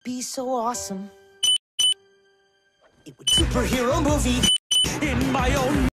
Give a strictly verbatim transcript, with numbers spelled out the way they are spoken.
be so awesome. It would superhero movie in my own